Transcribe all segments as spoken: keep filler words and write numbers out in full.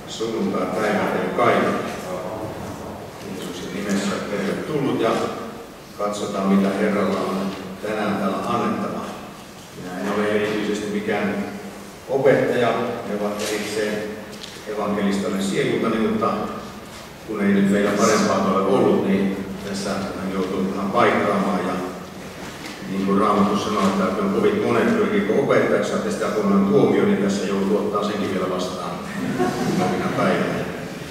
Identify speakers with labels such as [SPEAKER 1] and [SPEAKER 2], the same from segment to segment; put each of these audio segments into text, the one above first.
[SPEAKER 1] sunnuntai-päivä teille kaikille. Jeesuksen nimessä tervetullut ja katsotaan mitä Herralla on tänään täällä annettavaa. Minä en ole erityisesti mikään opettaja, ne ovat erikseen evankelistallinen sielultani, mutta kun ei nyt meillä parempaa ole ollut, niin tässä on joutunut vähän paikkaamaan. Ja niin kuin Raamattu sanoo, että on kovin monet pyrkii opettajaksi, että sitä kunnan tuomio, niin tässä joutuu ottaa senkin vielä vastaan minä päivänä.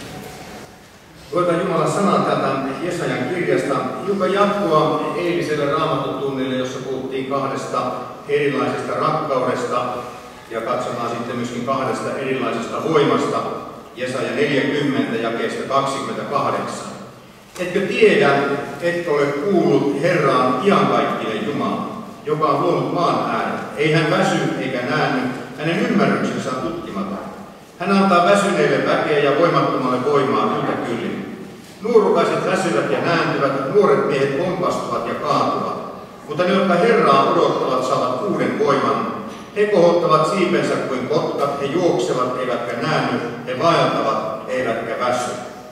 [SPEAKER 1] Luetaan Jumalan sanaa täältä Jesajan kirjasta, joka jatkoa eiliselle Raamattutunnille, jossa puhuttiin kahdesta erilaisesta rakkaudesta ja katsotaan sitten myöskin kahdesta erilaisesta voimasta. Jesaja neljäkymmentä jakeesta kaksikymmentäkahdeksan. Etkö tiedä, etkö ole kuullut Herraan iankaikkinen Jumala, joka on luonut maan äären. Ei hän väsy eikä näänny, hänen ymmärryksensä on tutkimaton. Hän antaa väsyneille väkeä ja voimattomalle voimaa yltä kyllin. Nuorukaiset väsyvät ja nääntyvät, nuoret miehet kompastuvat ja kaatuvat. Mutta ne, jotka Herraa odottavat, saavat uuden voiman. He kohottavat siipensä kuin kotkat, he juoksevat eivätkä näänny, he vaeltavat eivätkä väsy.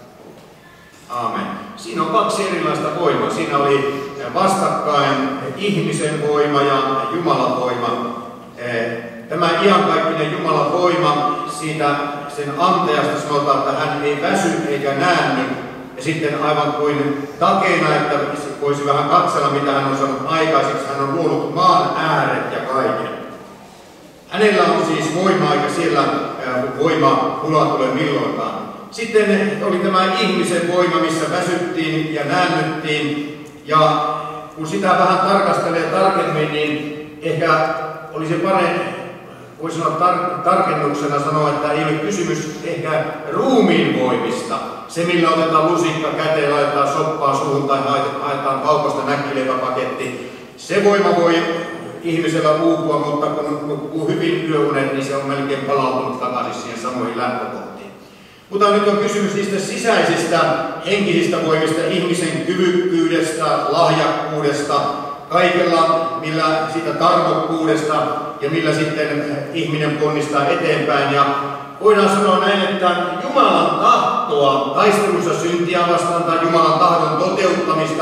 [SPEAKER 1] Aamen. Siinä on kaksi erilaista voimaa. Siinä oli vastakkain ihmisen voima ja Jumalan voima. Tämä iankaikkinen Jumalan voima, siitä sen antajasta sanotaan, että hän ei väsy eikä näänny. Ja sitten aivan kuin takeena, että voisi vähän katsella, mitä hän on saanut aikaiseksi. Hän on luonut maan ääret ja kaiken. Hänellä on siis voima, eikä siellä voima pula tule milloinkaan. Sitten oli tämä ihmisen voima, missä väsyttiin ja näännyttiin. Ja kun sitä vähän tarkastelee tarkemmin, niin ehkä olisi parempi, voisi sanoa tar- tarkennuksena sanoa, että ei ole kysymys ehkä ruumiin voimista. Se, millä otetaan lusikka käteen, laitetaan soppaa suuhun tai haetaan kaupasta näkkileipäpaketti. Se voima voi ihmisellä uupua, mutta kun nukkuu hyvin yöunet, niin se on melkein palautunut takaisin siihen samoihin lähtökohtiin. Mutta nyt on kysymys niistä sisäisistä henkisistä voimista, ihmisen kyvykkyydestä, lahjakkuudesta, kaikella millä siitä tarmokkuudesta ja millä sitten ihminen ponnistaa eteenpäin. Ja voidaan sanoa näin, että Jumalan tahtoa taistelussa syntiä vastaan tai Jumalan tahdon toteuttamista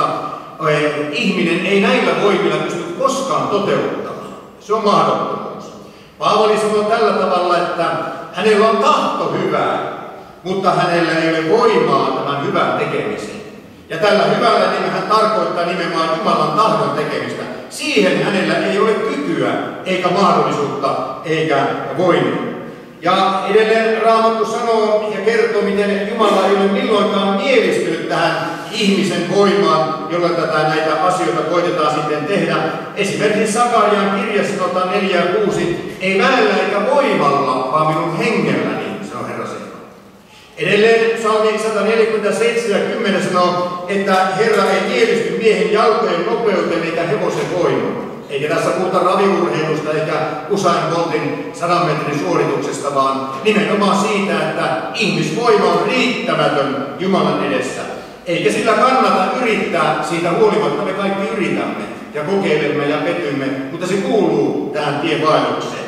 [SPEAKER 1] ihminen ei näillä voimilla pysty koskaan toteuttamaan. Se on mahdottomuus. Paavali sanoo tällä tavalla, että hänellä on tahto hyvää, mutta hänellä ei ole voimaa tämän hyvän tekemiseen. Ja tällä hyvällä niin hän tarkoittaa nimenomaan Jumalan tahdon tekemistä. Siihen hänellä ei ole kykyä, eikä mahdollisuutta, eikä voimaa. Ja edelleen Raamattu sanoo ja kertoo, miten Jumala ei ole milloinkaan mielistynyt tähän ihmisen voimaan, jolla tätä näitä asioita koitetaan sitten tehdä. Esimerkiksi Sakarian kirjassa sanotaan neljä ja kuusi, ei väellä eikä voimalla, vaan minun hengelläni, sanoo Herra Seela. Edelleen Psalmi sata neljäkymmentäseitsemän ja kymmenen sanoo, että Herra ei mielisty miehen jalkojen nopeuteen eikä hevosen voimaan. Eikä tässä puhuta raviurheilusta eikä Usain Boltin sadan metrin suorituksesta, vaan nimenomaan siitä, että ihmisvoima on riittämätön Jumalan edessä. Eikä sillä kannata yrittää, siitä huolimatta me kaikki yritämme ja kokeilemme ja petymme, mutta se kuuluu tähän tienvaellukseen.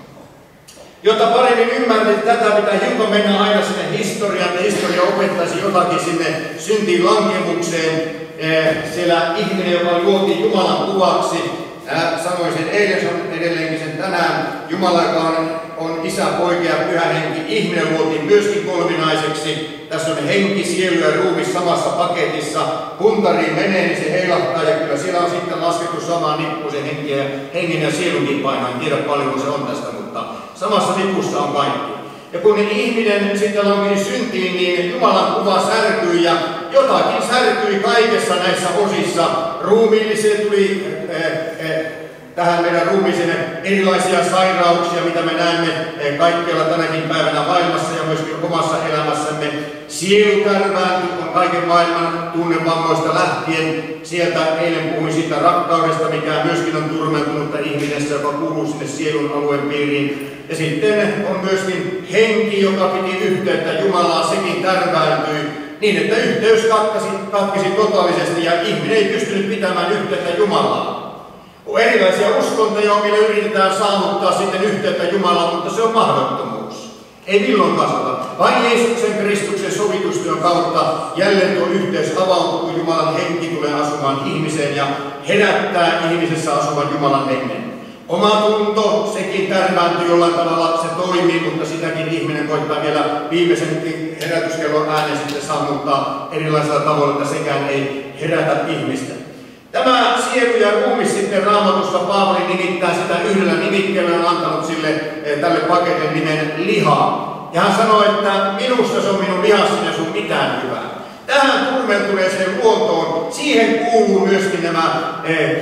[SPEAKER 1] Jotta paremmin ymmärrät tätä, pitää hiukan mennä aina sinne historiaan, että historia opettaisi jotakin sinne syntiin lankemukseen. Siellä ihminen, joka luotiin Jumalan kuvaksi, Ää, sanoin sen eilen, se on edelleenkin sen tänään. Jumala, joka on, on isä, poika ja pyhä henki. Ihminen luotiin myöskin kolminaiseksi. Tässä on henki, sielu ja ruumis samassa paketissa. Puntariin menee, niin se heilahtaa ja kyllä siellä on sitten laskettu samaan nippuun se henki ja, hengen ja sielunkin paino. En tiedä paljonko se on tästä, mutta samassa nipussa on kaikki. Ja kun ihminen sitten lanki syntiin, niin Jumalan kuva särkyi ja jotakin särkyi kaikessa näissä osissa. Ruumiilliseen tuli eh, eh, tähän meidän ruumiiseen erilaisia sairauksia, mitä me näemme eh, kaikkialla tänäkin päivänä maailmassa ja myöskin omassa elämässämme. Sielu tärvääntyy on kaiken maailman tunnevammoista lähtien. Sieltä eilen puhuin siitä rakkaudesta, mikä myöskin on turmeltunutta ihmisessä, joka kuuluu sinne sielun alueen piiriin. Ja sitten on myöskin henki, joka piti yhteyttä Jumalaa, sekin tärvääntyi. Niin, että yhteys katkesi, katkesi totaalisesti ja ihminen ei pystynyt pitämään yhteyttä Jumalaan. On erilaisia uskontoja, millä yritetään saavuttaa sitten yhteyttä Jumalaan, mutta se on mahdottomuus. Ei milloinkaan sota. Vain Jeesuksen Kristuksen sovitustyön kautta jälleen tuo yhteys avautuu, kun Jumalan henki tulee asumaan ihmiseen ja herättää ihmisessä asuvan Jumalan hengen. Oma tunto, sekin tärvääntyy jollain tavalla, se toimii, mutta sitäkin ihminen koittaa vielä viimeisenkin herätyskellon äänen sitten sammuttaa erilaisilla tavoilla, että sekään ei herätä ihmistä. Tämä sielu ja ruumis sitten Raamatussa Paavali nimittää sitä yhdellä nimikkeellä, on antanut sille tälle paketin nimen liha. Ja hän sanoi, että minusta se on minun lihassani ja sun mitään hyvää. Tähän turmeltuneeseen luontoon, siihen kuuluu myöskin nämä, eh,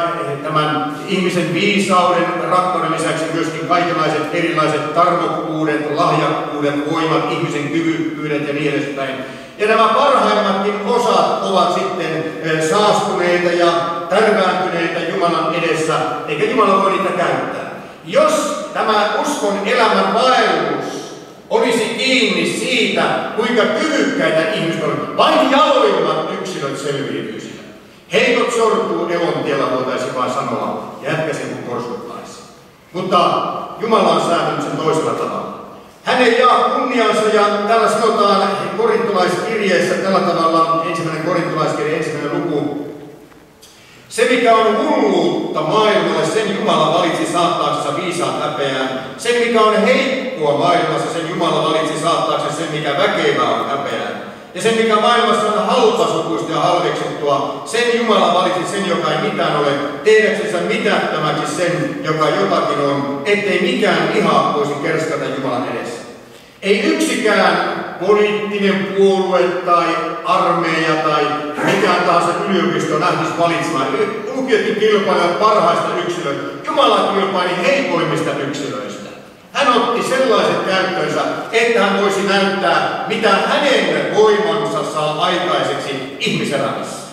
[SPEAKER 1] tämän ihmisen viisauden, rakkauden lisäksi myöskin kaikenlaiset erilaiset tarmokkuudet, lahjakkuudet, voimat, ihmisen kyvykkyydet ja niin edespäin. Ja nämä parhaimmatkin osat ovat sitten eh, saastuneita ja tärvääntyneitä Jumalan edessä, eikä Jumala voi niitä käyttää. Jos tämä uskon elämän vaellus olisi kiinni siitä, kuinka kyvykkäitä ihmiset ovat. Vain jaloimmat yksilöt selviytyisivät. Heikot sortuu elontiellä, voitaisiin vain sanoa, jätkäsin kuin porskuttaisi. Mutta Jumala on säätänyt sen toisella tavalla. Hän ei jaa kunniansa, ja täällä sanotaan korintolaiskirjeessä tällä tavalla, ensimmäinen korintolaiskirje, ensimmäinen luku. Se, mikä on hulluutta maailmalle, sen Jumala valitsi saattaaksensa viisaat häpeään. Se, mikä on heikkoa maailmassa, sen Jumala valitsi saattaaksensa sen, mikä väkevää on häpeään. Ja sen, mikä maailmassa on halpasukuista ja halveksittua, sen Jumala valitsi sen, joka ei mitään ole, tehdäksensä mitättömäksi sen, joka jotakin on, ettei mikään liha voisi kerskata Jumalan edessä. Ei yksikään poliittinen puolue tai armeija tai mikään tahansa yliopisto lähtisi valitsemaan. Lukiotkin kilpailivat parhaista yksilöistä. Jumala kilpaili heikoimmista yksilöistä. Hän otti sellaiset käyttöönsä, että hän voisi näyttää, mitä hänen voimansa saa aikaiseksi ihmiselämässä.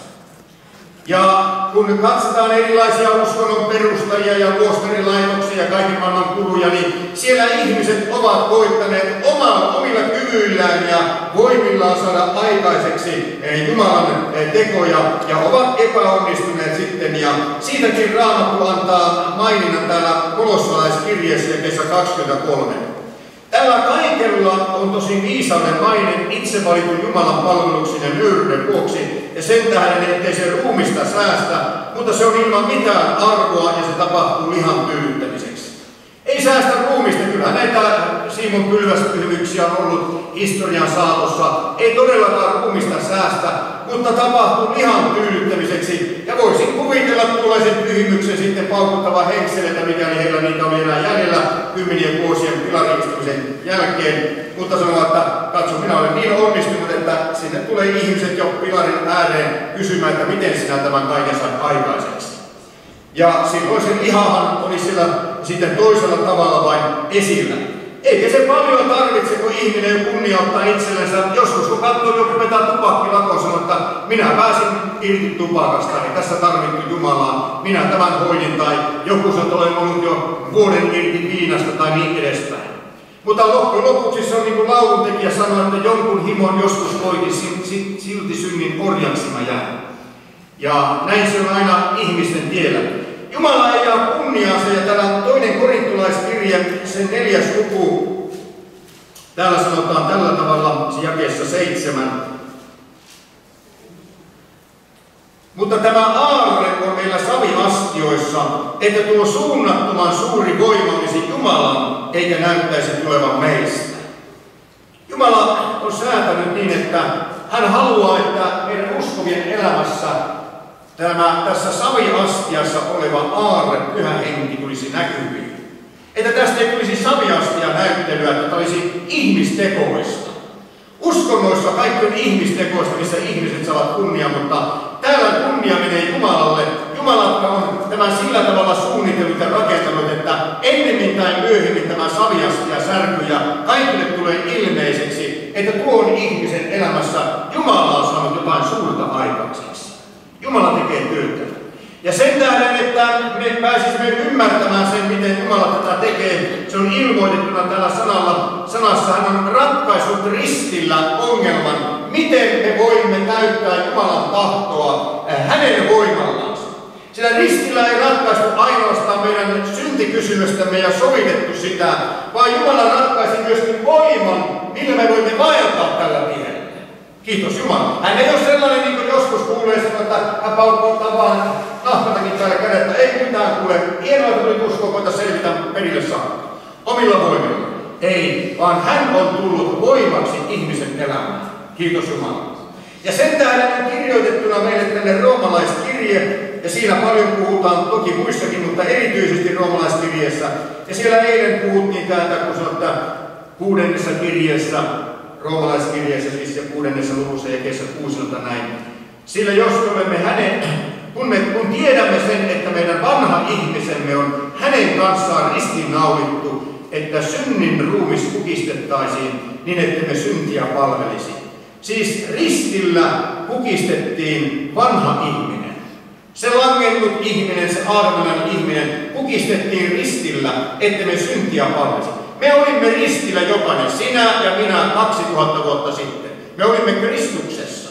[SPEAKER 1] Ja kun katsotaan erilaisia uskonnon perustajia ja luostarilaitoksia ja kaiken maailman kuluja, niin siellä ihmiset ovat koittaneet omalla, omilla kyvyillään ja voimillaan saada aikaiseksi Jumalan tekoja ja ovat epäonnistuneet sitten. Ja siitäkin Raamattu antaa maininnan täällä kolossalaiskirjeessä jakeessa kaksikymmentäkolme. Tällä kaikella on tosi viisauden maine itse valitun Jumalan palveluksen ja nöyryyden vuoksi, ja sen tähden, ettei se ruumista säästä, mutta se on ilman mitään arvoa ja se tapahtuu lihan tyydyttämiseksi. Ei säästä ruumista, kyllä näitä Simon pylväspyhimyksiä on ollut historian saatossa. Ei todellakaan ruumista säästä, mutta tapahtuu lihan tyydyttämiseksi. Ja voisin kuvitella tuollaisen pyhimyksen sitten paukuttava henkseleitä, mikäli heillä niitä on enää jäljellä kymmenien vuosien pilariistumisen jälkeen. Mutta sanoo, että katso, minä olen niin onnistunut, että sinne tulee ihmiset jo pilarin ääreen kysymään, että miten sinä tämän kaiken sait aikaiseksi. Ja silloin se lihahan oli siellä sitten toisella tavalla vain esillä. Eikä se paljon tarvitse, kun ihminen kunnioittaa itsellensä. Joskus kun katsoo joku vetää tupakkilakon, sanoo, että minä pääsin irti tupakasta, niin tässä tarvittu Jumalaa. Minä tämän hoidin, tai joku sanoo, että olen ollut jo vuoden irti viinasta tai niin edespäin. Mutta loppujen lopuksi se on niin kuin lauluntekijä sanoi, että jonkun himon joskus voikin, silti synnin orjaksi mä jään. Ja näin se on aina ihmisten tiellä. Jumala ei jaa kunniaansa, ja täällä toinen korintolaiskirje, sen neljäs luku, täällä sanotaan tällä tavalla jakeessa seitsemän. Mutta tämä aarre on meillä saviastioissa, että tuo suunnattoman suuri voima olisi Jumalan, eikä näyttäisi tulevan meistä. Jumala on säätänyt niin, että hän haluaa, että meidän uskovien elämässä tämä tässä saviastiassa oleva aarre, pyhä henki, tulisi näkyviin. Että tästä ei tulisi saviastia näyttelyä, että tämä olisi ihmistekoista. Uskonnoissa kaikki on ihmistekoista, missä ihmiset saavat kunnia, mutta täällä kunnia menee Jumalalle. Jumala on tämän sillä tavalla suunnitellut ja rakentanut, että ennemmin tai myöhemmin tämä saviastia särky ja kaikille tulee ilmeiseksi, että tuon ihmisen elämässä Jumala on saanut jotain suurta aikaiseksi. Jumala tekee työtä. Ja sen tähden, että me pääsisimme ymmärtämään sen, miten Jumala tätä tekee, se on ilmoitettuna tällä sanalla. Sanassa hän on ratkaissut ristillä ongelman, miten me voimme täyttää Jumalan tahtoa hänen voimallansa. Sillä ristillä ei ratkaistu ainoastaan meidän syntikysymystämme ja sovitettu sitä, vaan Jumala ratkaisi myöskin voiman, millä me voimme vaeltaa tällä tiellä. Kiitos Jumala. Hän ei ole sellainen, niin kuin joskus kuulee sanoa, että hän paukuttaa vaan nahkatakin täällä kädettä. Ei mitään kuule. Hienoa, että nyt uskoo, koita selvitä perille saakka. Omilla voimilla. Ei, vaan hän on tullut voimaksi ihmisen elämään. Kiitos Jumala. Ja sen tähden on kirjoitettuna meille tänne roomalaiskirje, ja siinä paljon puhutaan toki muissakin, mutta erityisesti roomalaiskirjeessä. Ja siellä eilen puhuttiin täältä, kun sanotaan, että kuudennessa kirjeessä, roomalaiskirjeessä siis ja kuudennessa luvussa ja kesä kuusilta näin. Sillä jos me olemme hänen, kun, me, kun tiedämme sen, että meidän vanha ihmisemme on hänen kanssaan ristiinnaulittu, että synnin ruumis kukistettaisiin niin, että me syntiä palvelisi. Siis ristillä kukistettiin vanha ihminen. Se langennut ihminen, se aadamilainen ihminen, kukistettiin ristillä, että me syntiä palvelisi. Me olimme ristillä jokainen, sinä ja minä, kaksituhatta vuotta sitten. Me olimme Kristuksessa.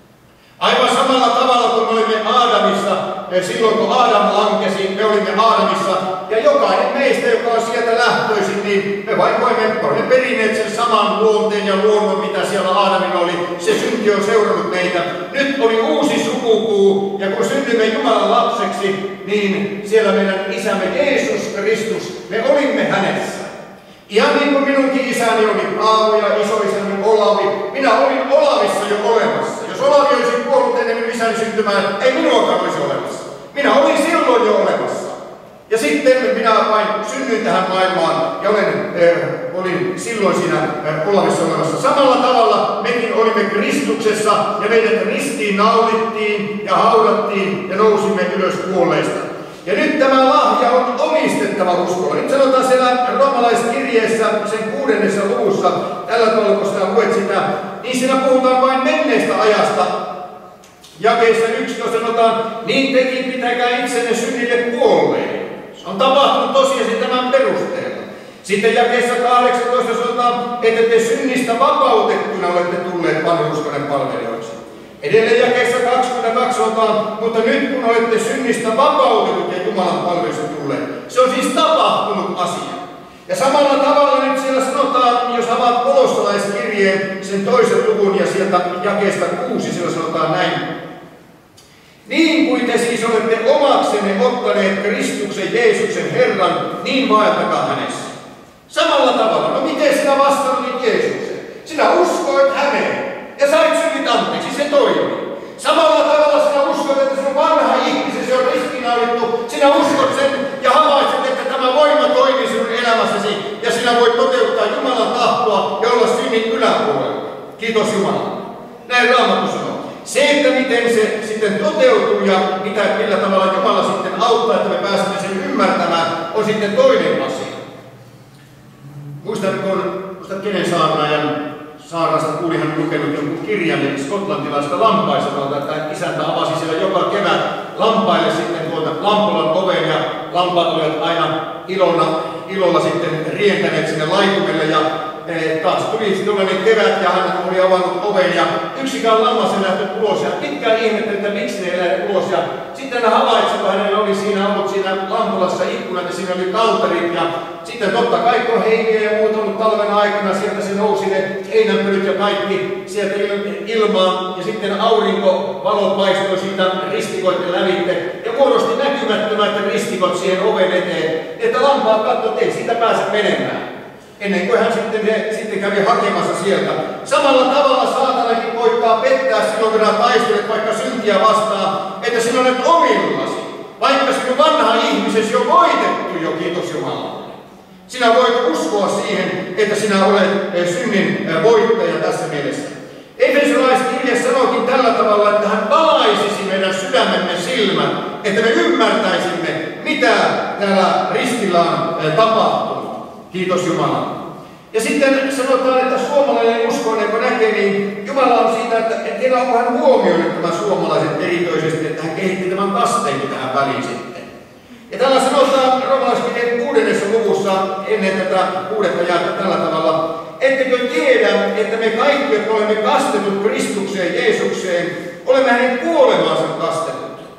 [SPEAKER 1] Aivan samalla tavalla kuin me olimme Aadamissa, silloin kun Aadam lankesi, me olimme Aadamissa. Ja jokainen meistä, joka on sieltä lähtöisin, niin me vain voimme, olemme perineet sen saman luonteen ja luonnon, mitä siellä Aadamin oli. Se synti on seurannut meitä. Nyt oli uusi sukupuu, ja kun synnymme Jumalan lapseksi, niin siellä meidän isämme Jeesus Kristus, me olimme hänessä. Ihan niin kuin minunkin isäni oli Paavo ja isoisäni Olavi. Minä olin Olavissa jo olemassa. Jos Olavi olisi kuollut ennen minun isäni syntymään, ei minuakaan olisi olemassa. Minä olin silloin jo olemassa. Ja sitten minä vain synnyin tähän maailmaan ja olen, äh, olin silloin siinä äh, Olavissa olemassa. Samalla tavalla mekin olimme Kristuksessa ja meidät ristiin naulittiin ja haudattiin ja nousimme ylös kuolleista. Ja nyt tämä lahja on omistettava uskolla. Nyt sanotaan siellä roomalaiskirjeessä, sen kuudennessa luvussa, tällä tavalla kun sinä luet sitä, niin siinä puhutaan vain menneestä ajasta. Jakeessa yksitoista sanotaan, niin tekin pitäkää itsenne synnille kuolleen. Se on tapahtunut tosiaan tämän perusteella. Sitten jakeessa kahdeksantoista sanotaan, että te synnistä vapautettuna olette tulleet vanhurskauden palvelijoiksi. Edelleen jakeessa kaksikymmentäkaksi sanotaan, mutta nyt kun olette synnistä vapautetut ja Jumalan palvelusta tulleet. Se on siis tapahtunut asia. Ja samalla tavalla nyt siellä sanotaan, jos avaat kolossalaiskirjeen, sen toisen luvun ja sieltä jakeesta kuusi, siellä sanotaan näin. Niin kuin te siis olette omaksenne ottaneet Kristuksen Jeesuksen Herran, niin vaeltakaa hänessä. Samalla tavalla. No miten sinä vastaanotit Jeesuksen? Sinä uskoit häneen ja sait synnit anteeksi. Se toimii. Samalla tavalla sinä uskot, että sinun vanha ihmisesi on ristiinnaulittu. Sinä uskot sen ja havaitset, että tämä voima toimii sinun elämässäsi. Ja sinä voit toteuttaa Jumalan tahtoa ja olla synnin yläpuolella. Kiitos Jumala. Näin Raamattu sanoo. Se, että miten se sitten toteutuu ja mitä, millä tavalla Jumala sitten auttaa, että me pääsemme sen ymmärtämään, on sitten toinen asia. Muistan, kun muistan kenen saarnaajan saarnasta kuulin, hän lukenut jonkun kirjan skotlantilaista lampaisadolta, että isäntä avasi siellä joka kevät lampaille sitten tuota Lampolan oven ja lampaat olivat aina ilona, ilolla sitten rientäneet sinne laitumelle ja e, taas tuli tuollainen kevät ja hän oli avannut oven ja yksikään lammas ei lähtenyt ulos ja pitkään ihmetteli, että miksi ne ei lähde ulos ja sitten hän havaitsi, kun hänellä oli siinä ollut siinä Lampolassa ikkunat ja siinä oli kalterit ja sitten totta kai kun heiniä ja muuta ollut talven aikana, sieltä se nousi ne heinänpölyt ja kaikki sieltä ilmaan ja sitten aurinkovalo paistoi siitä ristikoiden lävitte ja muodosti näkymättömät ristikot siihen oven eteen, että lampaat katsoi, että ei siitä pääse menemään. Ennen kuin hän sitten, he, sitten kävi hakemassa sieltä. Samalla tavalla saatanakin koittaa pettää silloin, kun hän taistelet vaikka syntiä vastaan, että sinä olet omillasi. Vaikka sinun vanha ihmisesi on voitettu jo, kiitos Jumalalle. Sinä voit uskoa siihen, että sinä olet synnin voittaja tässä mielessä. Efesolaiskirje sanoikin tällä tavalla, että hän valaisisi meidän sydämemme silmät, että me ymmärtäisimme, mitä täällä ristillä on tapahtunut. Kiitos Jumala. Ja sitten sanotaan, että suomalainen uskoinen, kun näkee, niin Jumala on siitä, että heillä on vähän huomioinut tämän suomalaiset erityisesti, että hän kehitti tämän kasteenkin tähän väliin sitten. Ja täällä sanotaan roomalaiskirjeen kuudennessa luvussa ennen tätä kuudetta jaetta tällä tavalla, ettekö tiedä, että me kaikki, jotka olemme kastetut Kristukseen Jeesukseen, olemme hänen kuolemaansa kastetut.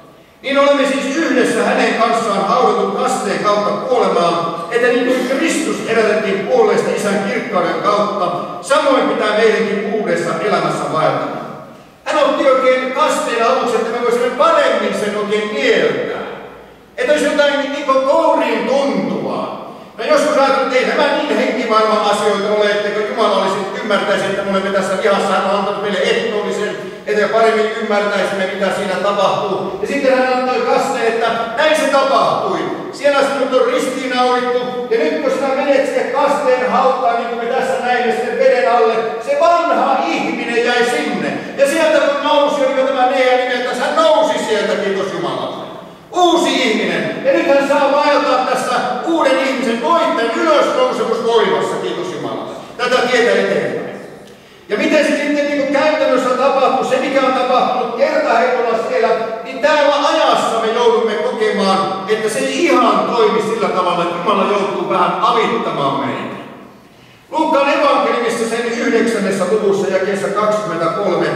[SPEAKER 1] Niin olemme siis yhdessä hänen kanssaan haudatut kasteen kautta kuolemaan, että niin kuin Kristus herätettiin kuolleista Isän kirkkauden kautta, samoin pitää meidänkin uudessa elämässä vaeltamaan. Hän otti oikein kasteen avuksi, että me voisimme paremmin sen oikein mieltää. Että olisi jotain niin kuin kouriin tuntuvaa. No joskus ajatellaan, että ei nämä niin henkimaailman asioita ole, etteikö Jumala olisi ymmärtäisi, että me olemme tässä vihassa, hän on antanut meille ehtoollisen, että paremmin ymmärtäisimme, mitä siinä tapahtuu. Ja sitten hän antoi kasteen, että näin se tapahtui. Siellä sinut on ristiinnaulittu, ja nyt kun sinä menet siihen kasteen hautaan, niin kuin me tässä näimme sitten veden alle, se vanha ihminen jäi sinne. Ja sieltä kun nousi, oliko tämä Nea nimeltä, hän nousi sieltä, kiitos Jumalalle. Uusi ihminen. Ja nyt hän saa vaeltaa tässä uuden ihmisen voitteen ylösnousemusvoimassa, kiitos Jumalalle. Tätä tietä eteenpäin. Ja miten se sitten niin kuin käytännössä tapahtuu, se mikä on tapahtunut kertaheitolla siellä, niin täällä ajassa me joudumme kokemaan, että se ei ihan toimi sillä tavalla, että Jumala joutuu vähän avittamaan meitä. Luukkaan evankeliumissa sen yhdeksännessä luvussa jakeessa kaksikymmentäkolme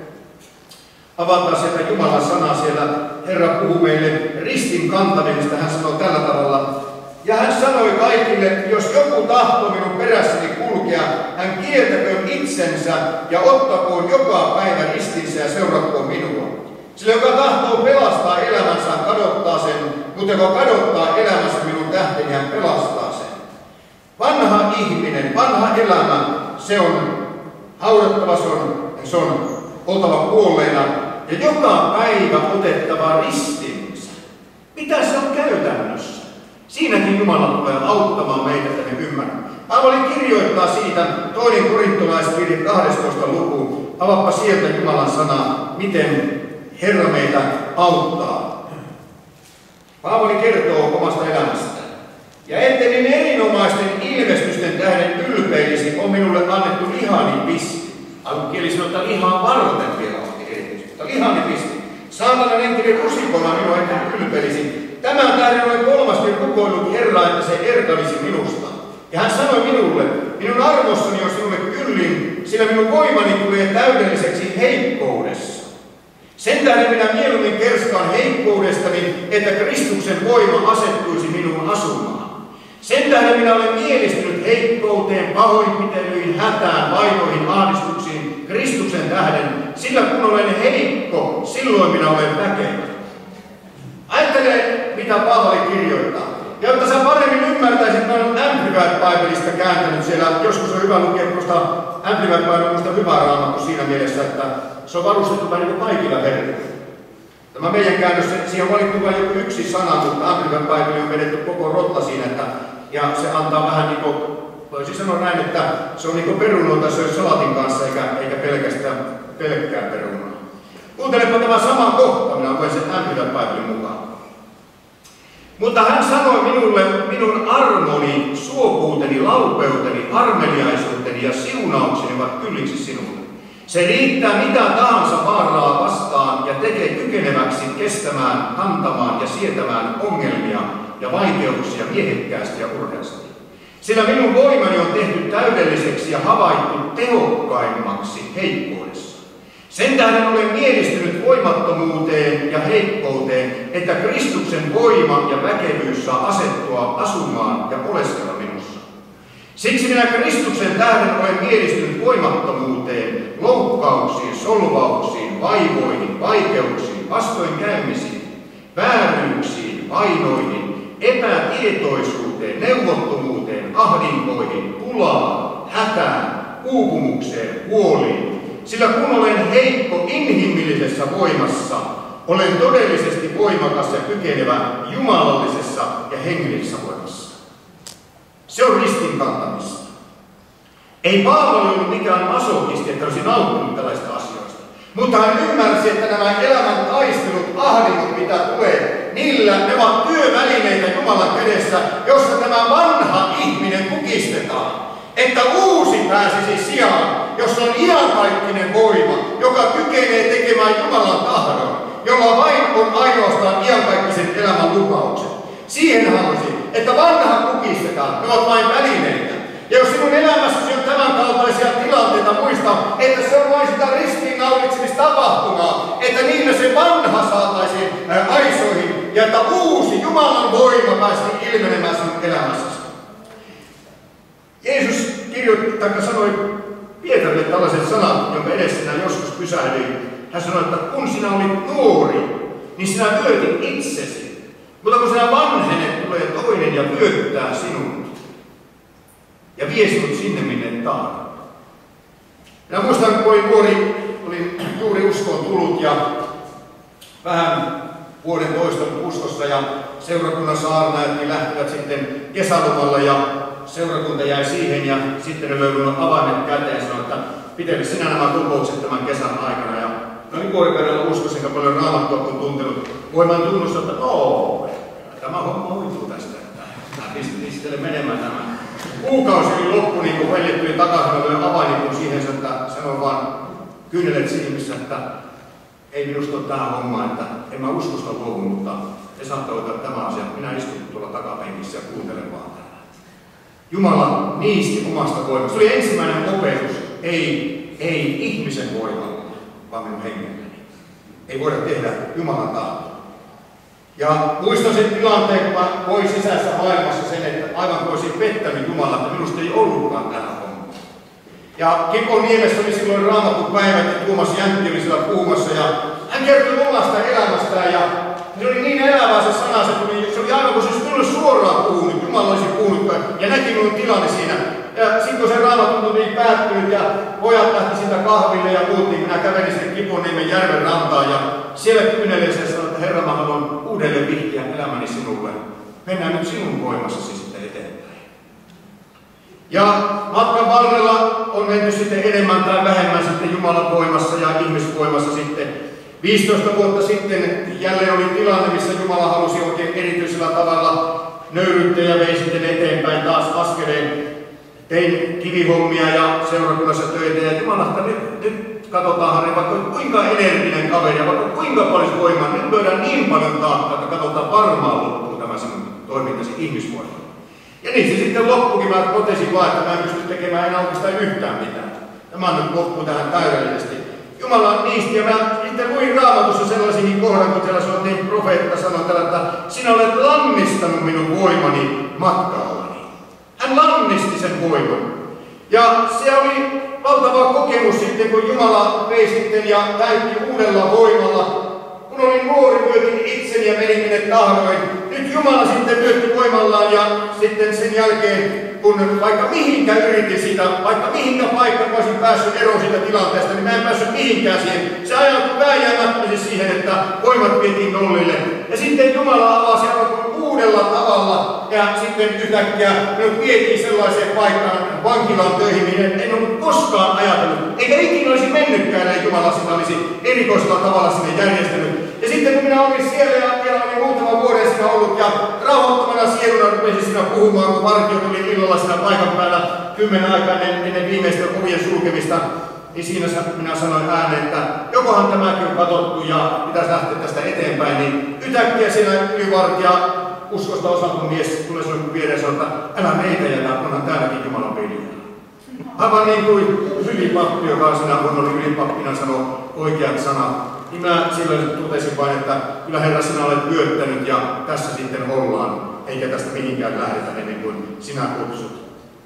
[SPEAKER 1] avataan sieltä Jumalan sana siellä. Herra puhuu meille ristin kantamisesta. Hän sanoo tällä tavalla. Ja hän sanoi kaikille, jos joku tahtoo minun perässäni kulkea, hän kieltäköön itsensä ja ottakoon joka päivä ristinsä ja seuratkoon minua. Sillä joka tahtoo pelastaa elämänsä, kadottaa sen, mutta joka kadottaa elämänsä minun tähteni, hän pelastaa sen. Vanha ihminen, vanha elämä, se on haudattava, se on, se on oltava kuolleena ja joka päivä otettava ristinsä. Mitä se on käytännössä? Siinäkin Jumala tulee auttamaan meitä, että me ymmärrämme. Paavali kirjoittaa siitä toinen korintolaiskirje kahdestoista luku. Avaappa sieltä Jumalan sanaa, miten Herra meitä auttaa. Paavali kertoo omasta elämästään. Ja ette niin erinomaisten ilmestysten tähden ylpeilisi, on minulle annettu lihani pisti. Alkukieli sanoo, että lihaa varten vielä on erityisesti, mutta lihani pisti. Saatana lenkeli rusikona minua, etten ylpeilisi. Tämän tähden olen kolmasti rukoillut Herraa, että se erkanisi minusta. Ja hän sanoi minulle, minun armossani on sinulle kyllin, sillä minun voimani tulee täydelliseksi heikkoudessa. Sen tähden minä mieluummin kerskaan heikkoudestani, että Kristuksen voima asettuisi minuun asumaan. Sen tähden minä olen mielistynyt heikkouteen, pahoinpitelyihin, hätään, vainoihin, ahdistuksiin, Kristuksen tähden, sillä kun olen heikko, silloin minä olen väkevä. Ajattele, mitä Paavali kirjoittaa. Ja jotta sä paremmin ymmärtäisit, mä olen Amplified Biblesta kääntänyt siellä. Joskus on hyvä lukea, koska Amplified Bible on musta hyvä raamattu siinä mielessä, että se on varustettu vähän niin kuin kaikilla verkoilla. Tämä meidän käännös, siihen on valittu vain joku yksi sana, mutta Amplified Bible on vedetty koko rotta siinä, että, ja se antaa vähän niin kuin, voisi sanoa näin, että se on niin kuin perunoita söi salatin kanssa, eikä, eikä pelkästään pelkkää perunaa. Kuuntelepa tämä sama kohta, minä luen sen Amplified Biblen mukaan. Mutta hän sanoi minulle, minun armoni, suopuuteni, laupeuteni, armeliaisuuteni ja siunaukseni ovat kylliksi sinulle. Se riittää mitä tahansa vaaraa vastaan ja tekee kykeneväksi kestämään, kantamaan ja sietämään ongelmia ja vaikeuksia miehekkäästi ja urheasti. Sillä minun voimani on tehty täydelliseksi ja havaittu tehokkaimmaksi heikkoudessa. Sen tähden olen mielistynyt voimattomuuteen ja heikkouteen, että Kristuksen voima ja väkevyys saa asettua asumaan ja oleskella minussa. Siksi minä Kristuksen tähden olen mielistynyt voimattomuuteen, loukkauksiin, solvauksiin, vaivoihin, vaikeuksiin, vastoinkäymisiin, vääryyksiin, vainoihin, epätietoisuuteen, neuvottomuuteen, ahdinkoihin, pulaan, hätään, uupumukseen, huoliin. Sillä kun olen heikko inhimillisessä voimassa, olen todellisesti voimakas ja kykenevä jumalallisessa ja hengellisessä voimassa. Se on ristin kantamista. Ei Paavali ollut mikään masokisti, että olisi nauttinut tällaista asioista. Mutta hän ymmärsi, että nämä elämän taistelut, ahdingot, mitä tulee, niillä ne ovat työvälineitä Jumalan kädessä, jossa tämä vanha ihminen kukistetaan. Että uusi pääsisi sijaan, jossa on iankaikkinen voima, joka kykenee tekemään Jumalan tahdon, jolla vain on ainoastaan iankaikkisen elämän lupaukset. Siihen halusin, että vanha kukistetaan, ne ovat vain välineitä. Ja jos sinun elämässäsi on tämän kaltaisia tilanteita, muista, että se on vain sitä ristiinnaulitsemistapahtumaa, että niillä se vanha saataisiin aisoihin ja että uusi Jumalan voima pääsi ilmenemään sinun elämässäsi. Jeesus kirjoittaa, sanoi Pietarille tällaiset sanat, jonka edessä sinä joskus pysähdyin. Hän sanoi, että kun sinä olit nuori, niin sinä vyötit itsesi. Mutta kun sinä vanhenet, tulee toinen ja vyöttää sinut. Ja vie sinut sinne, minne tahdot. Minä muistan, kun olin nuori, olin juuri uskoon tullut ja vähän vuoden toista uskossa ja seurakunnan saarnaajat lähtivät sitten kesälomalle ja seurakunta jäi siihen ja sitten ne löydyin avaimet käteen ja sanoi, että pitele sinä nämä kokoukset tämän kesän aikana. Ja mä olin vuoripäivällä uskossa, enkä paljon raamattua kun tuntenut. Voimaan tunnussa, että no, tämä homma hoituu tästä. Mä pistelen menemään tämä. Kuukausi oli loppu, niin kun veljet tuli takaisin, mä löin avainikun siihen, että sanoin vaan kyynelet silmissä, että ei minusta ole tähän hommaan, että en mä uskosta luovu, mutta te saatte ottaa tämä asia. Minä istun tuolla takapenkissä ja kuuntelen vaan täällä. Jumala niisti omasta voimasta. Se oli ensimmäinen opetus. Ei, ei ihmisen voimalla, vaan minun hengelläni. Ei voida tehdä Jumalan tahtoa. Ja muistan sen tilanteen, kun mä voin sisäisessä maailmassa sen, että aivan kuin olisin pettänyt Jumala, että minusta ei ollutkaan tähän hommaan. Ja Kiponiemessä oli silloin raamatun päivät ja Tuomas Jäntti oli siellä puhumassa ja hän kertoi omasta elämästään ja se oli niin elävää se sana, se, tuli, se oli aivan kuin se olisi minulle suoraan puhunut, Jumala olisi puhunut ja näki minun tilanne siinä. Ja sitten kun se raamatun tuli päättynyt ja pojat lähti siitä kahville ja muut, niin minä kävelin sinne Kiponiemen järven rantaan ja siellä kyynelin ja sanoin, että Herra, mä haluan uudelleen vihkiä elämäni sinulle. Mennään nyt sinun voimassasi sitten eteenpäin. Ja matkan varrella on menty sitten enemmän tai vähemmän sitten Jumalan voimassa ja ihmisvoimassa sitten. viisitoista vuotta sitten jälleen oli tilanne, missä Jumala halusi oikein erityisellä tavalla nöyryttää ja vei sitten eteenpäin taas askeleen. Tein kivihommia ja seurakunnassa töitä ja Jumala, että nyt, nyt katsotaan Harri, vaikka kuinka energinen kaveri ja vaikka kuinka paljon voimaa, nyt löydään niin paljon taakkaa, että katsotaan varmaan loppuun tämä sinun toimintasi ihmisvoimalla. Ja niin se sitten loppukin, mä totesin vaan, että mä en pysty tekemään enää oikeastaan yhtään mitään. Tämä nyt loppuu tähän täydellisesti. Jumala niisti ja mä sitten luin Raamatussa sellaisenkin kohdan, kun siellä sanottiin profeetta sanoi tällä, että sinä olet lannistanut minun voimani matkallani. Hän lannisti sen voiman. Ja se oli valtava kokemus sitten, kun Jumala vei sitten ja täytti uudella voimalla. Kun olin nuori, myötin itseni ja menin minne tahdoin. Nyt Jumala sitten myötti voimallaan ja sitten sen jälkeen, kun vaikka mihinkä yritin siitä, vaikka mihinkä paikkaan olisin päässyt eroon siitä tilanteesta, niin mä en päässyt mihinkään siihen. Se ajautui vääjäämättömästi siihen, että voimat vietiin nollille. Ja sitten Jumala avasi aivan uudella tavalla ja sitten yhtäkkiä minut vietiin sellaiseen paikkaan vankilaan töihin, mihin en ollut koskaan ajatellut. Eikä ikinä olisi mennytkään, että Jumala sitä olisi erikoisella tavalla sinne järjestänyt. Ja sitten kun minä olin siellä ja vielä olin muutama vuoden siinä ollut ja rauhoittamana sieluna rupesin siinä puhumaan, kun vartio tuli illalla siinä paikan päällä kymmenen aikaa ennen, ennen viimeistä ovien sulkemista, niin siinä minä sanoin ääneen, että jokohan tämäkin on katsottu ja pitäisi lähteä tästä eteenpäin, niin yhtäkkiä siinä ylivartija uskosta osattu mies tulee sinun viereen sanoa, että älä meitä jätä, onhan täälläkin Jumalan peliä. Aivan niin kuin ylipappi, joka siinä kun oli ylipappina sanoi oikeat sanat. Niin mä silloin totesin vain, että kyllä Herra, sinä olet vyöttänyt ja tässä sitten ollaan, eikä tästä mihinkään lähdetä ennen kuin sinä kutsut.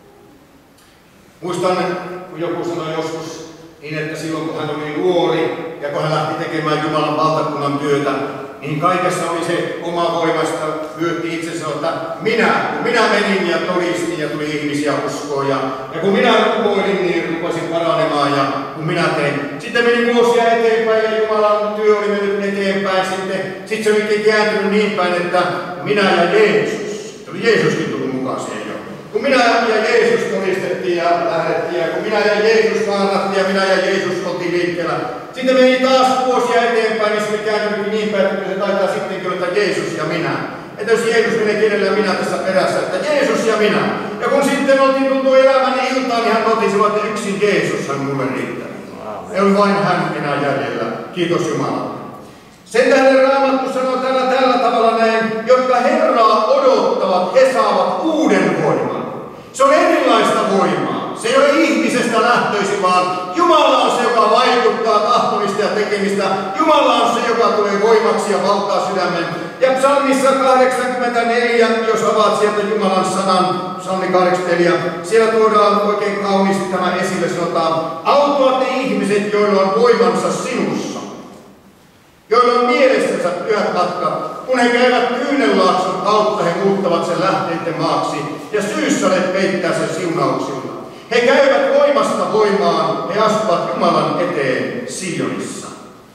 [SPEAKER 1] Muistan, kun joku sanoi joskus niin, että silloin kun hän oli nuori ja kun hän lähti tekemään Jumalan valtakunnan työtä, niin kaikessa oli se oma voimasta, vyötti itsensä, että minä, kun minä menin ja todistin ja tuli ihmisiä uskoon ja, ja kun minä rukoilin, niin rupesin paranemaan ja kun minä tein. Sitten meni vuosia eteenpäin ja Jumalan työ oli mennyt eteenpäin sitten. Sitten se olikin kääntynyt niin päin, että minä ja Jeesus, oli Jeesuskin tullut mukaan siihen jo. Kun minä ja Jeesus todistettiin ja lähdettiin ja kun minä ja Jeesus kannattiin ja minä ja Jeesus oltiin liikkeellä. Sitten meni taas vuosia eteenpäin, niin se oli kääntynyt niin päin, että se taitaa sitten kyllä, että Jeesus ja minä. Että jos Jeesus menee kenellä minä tässä perässä, että Jeesus ja minä. Ja kun sitten oltiin tultu elämäni iltaan, niin hän totesi, että yksin Jeesus hän mulle riittänyt. Ei ole vain hän enää jäljellä. Kiitos Jumala. Sen tähden Raamattu sanoo tällä, tällä tavalla näin, jotka Herraa odottavat, he saavat uuden voiman. Se on erilaista voimaa. Se ei ole ihmisestä lähtöisin, vaan Jumala on se, joka vaikuttaa tahtomista ja tekemistä. Jumala on se, joka tulee voimaksi ja valtaa sydämen. Ja psalmissa kahdeksankymmentäneljä, jos avaat sieltä Jumalan sanan, psalmi kahdeksankymmentäneljä, siellä tuodaan oikein kauniisti tämä esille, sanotaan, autuat ne ihmiset, joilla on voimansa sinussa, joilla on mielessänsä pyhät matkat. Kun he käyvät Kyynelaakson kautta, he muuttavat sen lähteiden maaksi, ja syyssadet peittää sen siunauksilla. He käyvät voimasta voimaan, he astuvat Jumalan eteen Sionissa.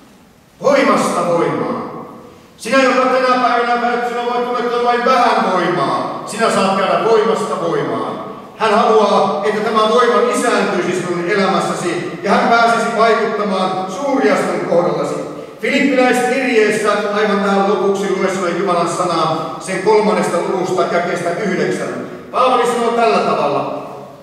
[SPEAKER 1] Voimasta voimaan. Sinä, joka tänä päivänä käyt, sinä voit tuntea vain vähän voimaa. Sinä saat käydä voimasta voimaan. Hän haluaa, että tämä voima lisääntyisi sinun elämässäsi, ja hän pääsisi vaikuttamaan suuria sinun kohdallasi. Filippiläiskirjeessä aivan tähän lopuksi lue sinulle Jumalan sanaa sen kolmannesta luvusta jakeesta yhdeksän. Paavali sanoo tällä tavalla.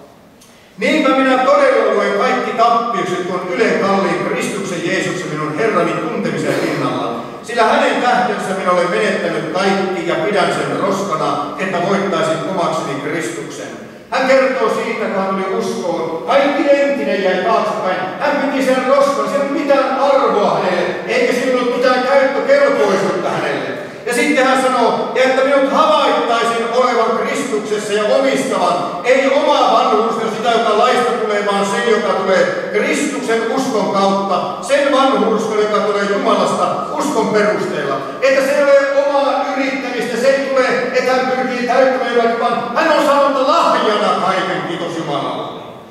[SPEAKER 1] Niinpä minä todella luen kaikki tappiukset tuon ylen kalliin Kristuksen Jeesuksen minun Herrani tuntemisen rinnalla. Sillä hänen tähtensä minä olen menettänyt kaikki ja pidän sen roskana, että voittaisin omakseni Kristuksen. Hän kertoo siitä, kun hän tuli uskoon. Kaikki entinen jäi taaksepäin. Hän piti sen roskan, sen mitään arvoa hänelle, eikä sillä ollut mitään käyttökelpoisuutta hänelle. Ja sitten hän sanoo, että minut havaittaisin olevan Kristuksessa ja omistavan, ei omaa vanhurskana sitä, joka laista tulee, vaan sen, joka tulee Kristuksen uskon kautta, sen vanhurskana, joka tulee Jumalasta uskon perusteella. Että se ei ole omaa yrittämistä, se ei tule, että hän pyrkii täyttämään jotakin, vaan hän on saanut lahjana kaiken, kiitos Jumalalle.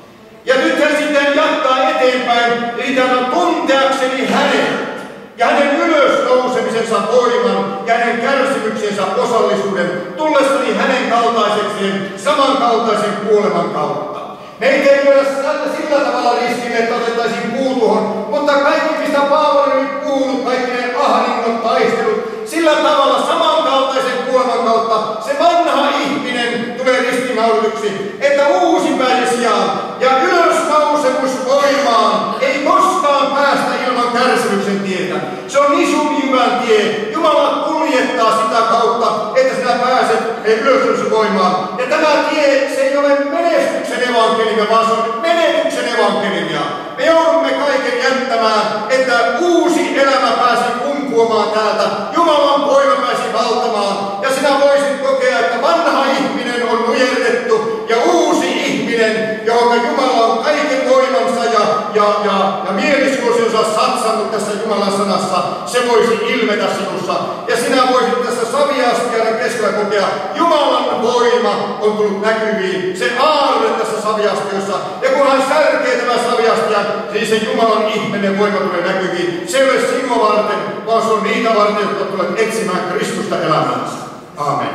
[SPEAKER 1] Ja nyt hän sitten jatkaa eteenpäin, eli tämän tunteakseni hänen ja hänen ylösnousemisensa voiman ja hänen kärsimyksensä osallisuuden tullessani hänen kaltaisekseen samankaltaisen kuoleman kautta. Meitä ei ole sillä tavalla riskille, että otettaisiin puu tuohon, mutta kaikki mistä Paavali on nyt puhunut, kaikki ne ahdingot, taistelut, sillä tavalla samankaltaisen kuoleman kautta se vanha ihminen tulee ristiinnaulituksi, että uusi pääsee sijaan ja ylösnousemus voimaan ei koskaan päästä ilman kärsimyksen tietä. Se on isun hyvän tie. Jumala kuljettaa sitä kautta, että sinä pääset ylösnousemus voimaan. Ja tämä tie, se ei ole menestyksen evankeliumia, vaan se on menetyksen evankeliumia. Me joudumme kaiken jättämään, että uusi elämä pääsee kumpuamaan täältä. Jumalan voima pääsi valtamaan. Ja sinä voisit kokea, että vanha ihminen on nujerrettu ja uusi ihminen, johon Jumala on kaiken voimansa ja, ja, ja, ja mielisuosionsa satsannut tässä Jumalan sanassa, se voisi ilmetä sinussa. Ja sinä voisit tässä saviastian keskellä kokea, Jumalan voima on tullut näkyviin, se aarre tässä saviastiossa. Ja kun hän särkee tämän saviastian, niin se Jumalan ihminen voima tulee näkyviin. Se ei ole sinua varten, vaan se on niitä varten, jotka tulevat etsimään Kristusta elämäänsä. Aamen.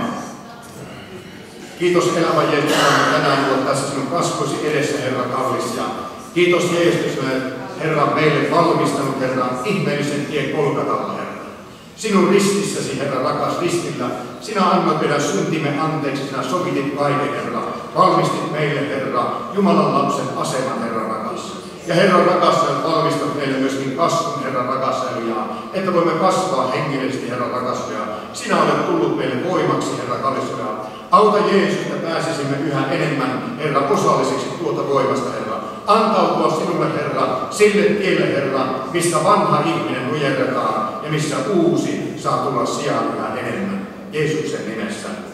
[SPEAKER 1] Kiitos elävä Jeesus, tänään olet tässä sinun kasvoisi edessä, Herra kallis. Ja kiitos Jeesus, Herra, meille valmistanut, Herra, ihmeellisen tien Golgatalla, Herra. Sinun ristissäsi, Herra, rakas ristillä, sinä annoit meidän syntimme anteeksi, sinä sovitit kaiken, Herra. Valmistit meille, Herra, Jumalan lapsen aseman, Herra rakas. Ja Herran rakas, valmistat meille myöskin kasvun, Herran rakas, että voimme kasvaa hengellisesti, Herran rakas. Sinä olet tullut meille voimaksi, Herra kallis. Auta Jeesus, että pääsisimme yhä enemmän, Herra, osalliseksi tuota voimasta, Herra. Antautua sinulle, Herra, sille tielle, Herra, missä vanha ihminen nujerretaan ja missä uusi saa tulla sijaan yhä enemmän. Jeesuksen nimessä.